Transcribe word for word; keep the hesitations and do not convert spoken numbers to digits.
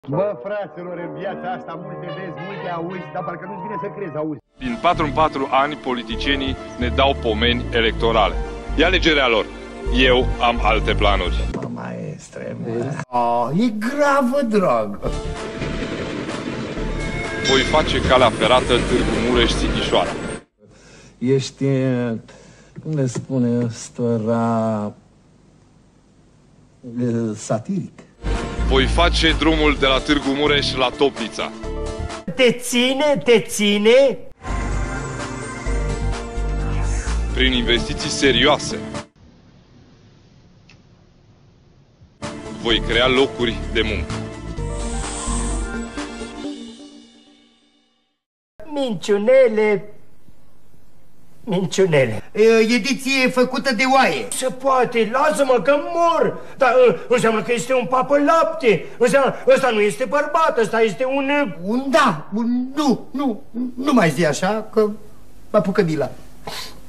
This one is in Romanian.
Bă, fraților, în viața asta multe vezi, multe auzi, dar parcă nu-ți vine să crezi, auzi. Din patru în patru ani, politicienii ne dau pomeni electorale. E alegerea lor. Eu am alte planuri. Mă, maestre, mă. Oh, e gravă, dragă. Voi face calea ferată Târgu Mureș-Sighișoara. Ești, cum le spune ăsta, satiric. Voi face drumul de la Târgu Mureș la Toplița. Te ține, te ține? Prin investiții serioase. Voi crea locuri de muncă. Minciunele, minciunele. Ediție făcută de oaie. Se poate, lasă-mă că mor. Dar înseamnă că este un papă lapte. Înseamnă, ăsta nu este bărbat, ăsta este un... Un da, un nu, nu, nu mai zi așa, că mă apucă Mila.